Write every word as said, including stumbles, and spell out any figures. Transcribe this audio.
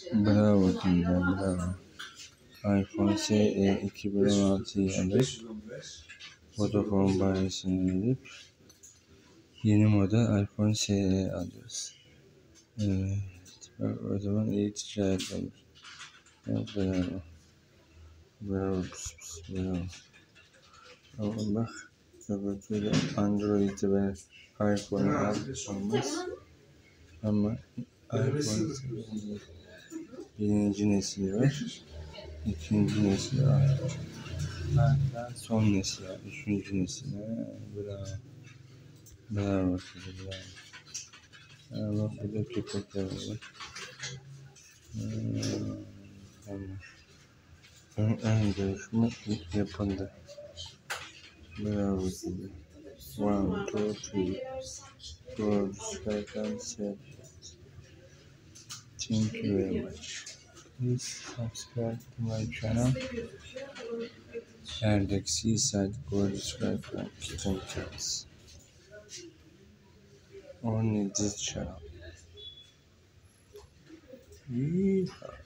Bravo Kinder, bravo. iPhone S E iki bin on altıyı alıp Vodafone bayisine gidip yeni model iPhone S E alıyoruz. Evet. O zaman iyi ticaret olur. Evet, bravo. Bravo. Pıs pıs, bravo. Ama bak, öbürküyle Android'i ve iPhone'u almaz. Ama iPhone birinci nesli var. İkinci nesil var. Hatta son nesil var. Üçüncü nesil. Ha, bravo. Bravo size, bravo. Ha, bak burada köpekler var. Hmm, tamam. Ön, ön görüşme ilk yapıldı. Bravo size. One, two, three, four, five, and seven. Thank you very much. Please subscribe to my channel. Erdek Seaside Gorgeous Rifle Kitchen Cats. Only this channel. Yeehaw.